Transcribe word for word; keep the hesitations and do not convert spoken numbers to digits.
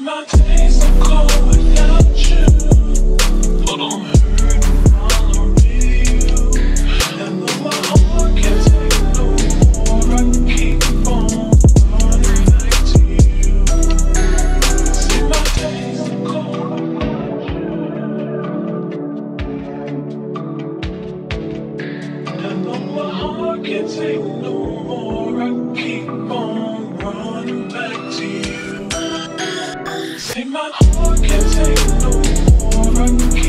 my days are cold without you, but I'm hurting all you. And though my heart can't take no more, I keep on running back to you. See, my days are cold without you. And though my heart can't take no more, I keep on running back to you. Say my heart can't take no more. I